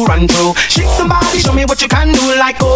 run through. Shake somebody, show me what you can do. Like, oh